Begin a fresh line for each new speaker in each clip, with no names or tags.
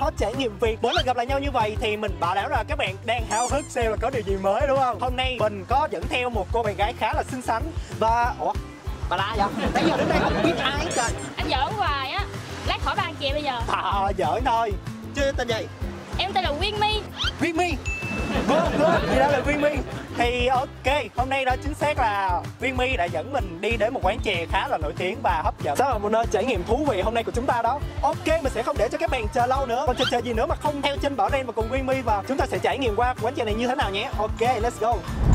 hot trải nghiệm Việt. Mỗi lần gặp lại nhau như vậy thì mình bảo đảm là các bạn đang háo hức xem là có điều gì mới đúng không? Hôm nay mình có dẫn theo một cô bạn gái khá là xinh xắn và bà la vậy? Nãy giờ đến đây không biết ai trời.
Anh giỡn hoài á. Lát khỏi bàn chè bây giờ.
Giỡn thôi. Chứ tên gì?
Em tên là Quyên My.
Quyên My. Thì đó là Quyên My. Thì ok, hôm nay đó chính xác là Quyên My đã dẫn mình đi đến một quán chè khá là nổi tiếng và hấp dẫn. Đó là một nơi trải nghiệm thú vị hôm nay của chúng ta đó. Ok, mình sẽ không để cho các bạn chờ lâu nữa. Còn chờ gì nữa mà không theo chân Bảo Đen và cùng Quyên My vào. Chúng ta sẽ trải nghiệm qua quán chè này như thế nào nhé. Ok, let's go.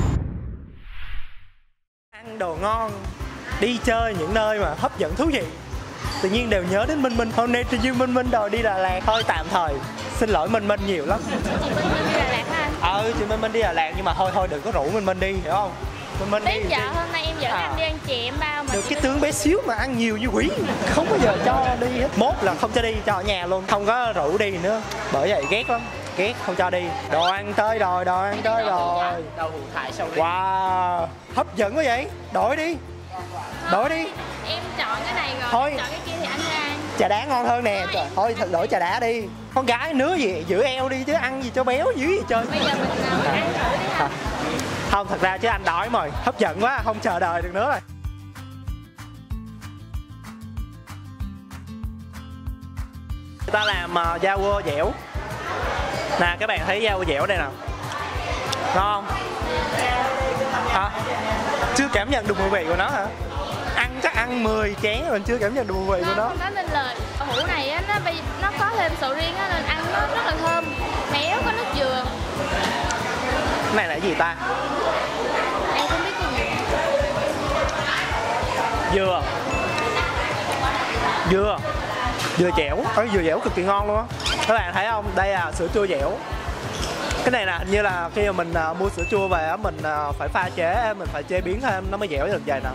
Ăn đồ ngon, đi chơi những nơi mà hấp dẫn thú vị. Tự nhiên đều nhớ đến Minh Minh. Hôm nay tự nhiên Minh Minh đòi đi Đà Lạt. Thôi tạm thời xin lỗi Minh Minh nhiều lắm.
Chị Minh Minh đi Đà Lạt hả anh?
Chị Minh Minh đi Đà Lạt nhưng mà thôi đừng có rủ Minh Minh đi, hiểu không? Minh Minh
Biết
đi.
giờ hôm nay em dẫn anh đi ăn chè em bao mà.
Được cái tướng bé xíu mà ăn nhiều như quỷ. Không bao giờ cho đi hết. Mốt là không cho đi, cho ở nhà luôn. Không có rủ đi nữa. Bởi vậy ghét lắm. Ghét không cho đi. Đồ ăn tới rồi, đồ ăn tới rồi.
Đậu hũ thải sầu riêng.
Wow, hấp dẫn quá vậy. Đổi đi. Đổi đi.
Em chọn cái này rồi.
Thôi.
Chọn cái kia thì anh ra ăn.
Trà đá ngon hơn nè. Trời, thôi thật đổi trà đá đi. Con gái nứa gì giữ eo đi chứ ăn gì cho béo dữ vậy trời.
Bây giờ mình ăn thử đi ha.
Không, thật ra chứ anh đói rồi. Hấp dẫn quá, không chờ đợi được nữa rồi. Người ta làm da cua dẻo. Nè các bạn thấy da cua dẻo đây nào. Ngon không? Hả? Chưa cảm nhận được mùi vị của nó hả? Ăn chắc ăn 10 chén mình chưa cảm nhận được mùi vị của nó.
Nói nên lời hũ này á, nó có thêm sầu riêng á nên ăn nó rất là thơm. Méo có nước dừa.
Cái này là cái gì ta?
Em không biết cái gì.
Dừa. Dừa dẻo. Dừa dẻo cực kỳ ngon luôn á. Các bạn thấy không? Đây là sữa chua dẻo. Cái này là hình như là khi mà mình mua sữa chua về á, mình phải pha chế, mình phải chế biến thêm nó mới dẻo được vậy nè.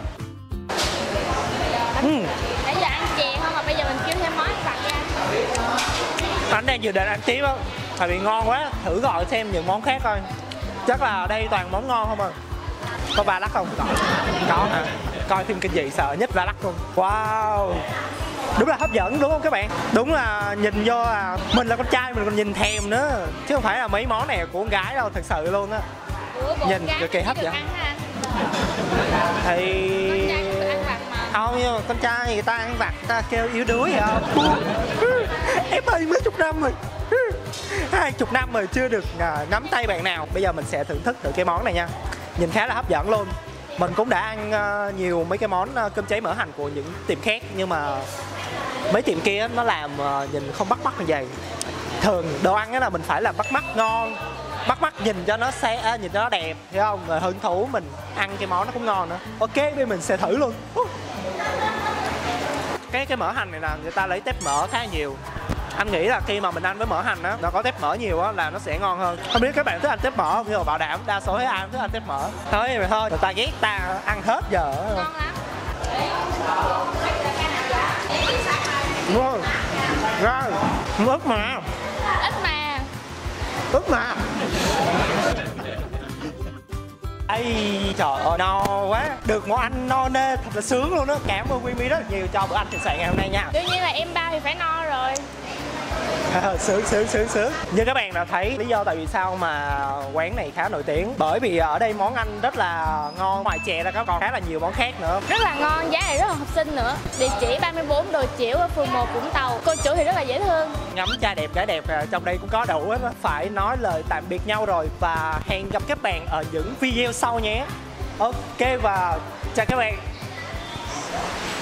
Nãy giờ ăn chè không mà bây giờ mình kêu thêm món vặt ra.
Anh đang dự định ăn tiếp á, tại vì ngon quá, thử gọi xem những món khác coi. Chắc là ở đây toàn món ngon không à. Có ba lắc không? Có hả? Coi phim kinh dị sợ nhất ba lắc luôn. Wow, đúng là hấp dẫn đúng không các bạn? Đúng là nhìn vô là mình là con trai mình còn nhìn thèm nữa, chứ không phải là mấy món này của con gái đâu, thật sự luôn á. Nhìn cực kỳ hấp dẫn. Thì không, nhưng mà con trai người ta ăn vặt, người ta kêu yếu đuối hiểu không? Em ơi mấy chục năm rồi, 20 năm rồi chưa được nắm tay bạn nào. Bây giờ mình sẽ thưởng thức được cái món này nha. Nhìn khá là hấp dẫn luôn. Mình cũng đã ăn nhiều mấy cái món cơm cháy mỡ hành của những tiệm khác, nhưng mà mấy tiệm kia nó làm nhìn không bắt mắt như vậy. Thường đồ ăn là mình phải là bắt mắt ngon, bắt mắt nhìn cho nó nhìn cho nó đẹp, hiểu không? Rồi hứng thú mình ăn cái món nó cũng ngon nữa. Ok, bây giờ mình sẽ thử luôn. Cái mỡ hành này là người ta lấy tép mỡ khá nhiều. Anh nghĩ là khi mà mình ăn với mỡ hành á, nó có tép mỡ nhiều á là nó sẽ ngon hơn. Không biết các bạn thích ăn tép mỡ không, nhưng mà bảo đảm đa số thấy ai cũng thích ăn tép mỡ. Thôi mà thôi, người ta ghét ta ăn hết giờ.
Ngon lắm.
Ngon. Ngon. Ướt mà. Ướt mà. Ây trời ơi, no quá. Được món ăn no nê thật là sướng luôn đó. Cảm ơn Quyên My rất là nhiều cho bữa ăn thịnh soạn ngày hôm nay nha.
Đương nhiên là em bao thì phải no rồi.
Sướng. Như các bạn đã thấy lý do tại vì sao mà quán này khá nổi tiếng, bởi vì ở đây món ăn rất là ngon. Ngoài chè ra còn khá là nhiều món khác nữa.
Rất là ngon, giá này rất là hợp sinh nữa. Địa chỉ 34 Đồi Chiểu ở phường 1 Vũng Tàu. Cô chủ thì rất là dễ thương.
Ngắm trai đẹp gái đẹp trong đây cũng có đủ hết á. Phải nói lời tạm biệt nhau rồi và hẹn gặp các bạn ở những video sau nhé. Ok và chào các bạn.